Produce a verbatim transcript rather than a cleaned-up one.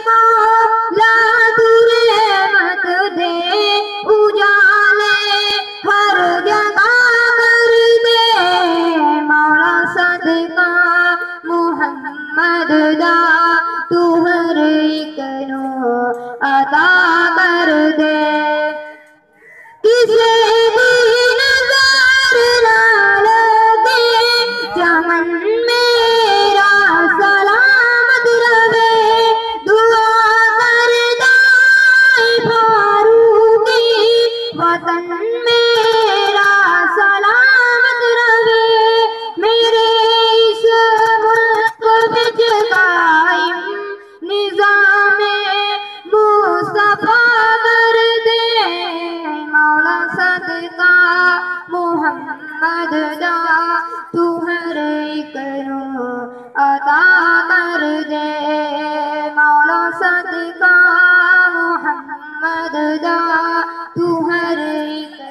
مولا تو رحمت دے اجالے ہر جگہ کر دے مولا صدقہ محمد دا تو ہر ایک نو عطا کر دے کسے دی نظر نہ لگے چمن میرا سلامت رہے دعا کردہ فاروقی وطن میرا سلامت رہے میرے اس ملک وچ قائم نظام مصطفیٰ کر دے مولا صدقہ محمد دا تو ہر ایک نو عطا کر دے مولا صدقہ محمد دا تو ہر ایک